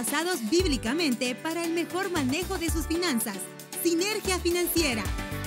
basados bíblicamente para el mejor manejo de sus finanzas. Sinergia Financiera.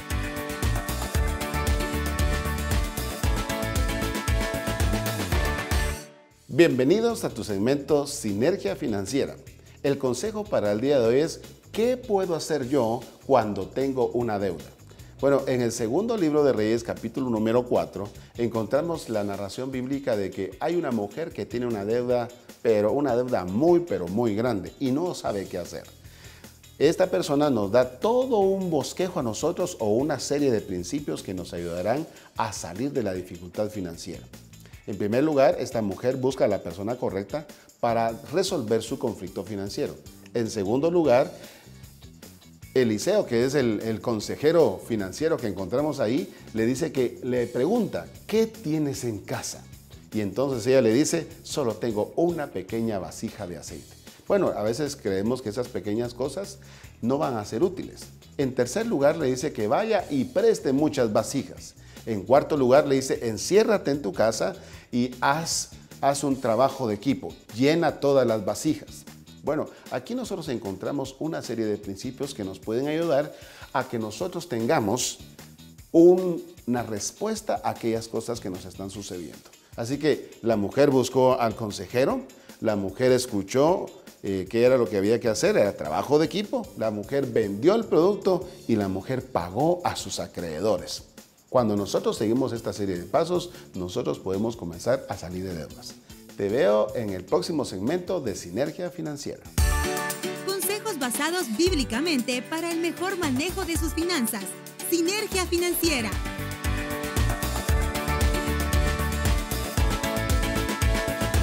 Bienvenidos a tu segmento Sinergia Financiera. El consejo para el día de hoy es: ¿qué puedo hacer yo cuando tengo una deuda? Bueno, en el segundo libro de Reyes, capítulo número 4, encontramos la narración bíblica de que hay una mujer que tiene una deuda, pero una deuda muy grande y no sabe qué hacer. Esta persona nos da todo un bosquejo a nosotros o una serie de principios que nos ayudarán a salir de la dificultad financiera. En primer lugar, esta mujer busca a la persona correcta para resolver su conflicto financiero. En segundo lugar, Eliseo, que es el consejero financiero que encontramos ahí, le pregunta: ¿qué tienes en casa? Y entonces ella le dice: solo tengo una pequeña vasija de aceite. Bueno, a veces creemos que esas pequeñas cosas no van a ser útiles. En tercer lugar, le dice que vaya y preste muchas vasijas. En cuarto lugar, le dice: enciérrate en tu casa y haz un trabajo de equipo, llena todas las vasijas. Bueno, aquí nosotros encontramos una serie de principios que nos pueden ayudar a que nosotros tengamos una respuesta a aquellas cosas que nos están sucediendo. Así que la mujer buscó al consejero, la mujer escuchó qué era lo que había que hacer, era trabajo de equipo, la mujer vendió el producto y la mujer pagó a sus acreedores. Cuando nosotros seguimos esta serie de pasos, nosotros podemos comenzar a salir de deudas. Te veo en el próximo segmento de Sinergia Financiera. Consejos basados bíblicamente para el mejor manejo de sus finanzas. Sinergia Financiera.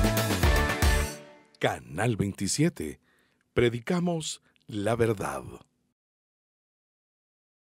Canal 27. Predicamos la verdad.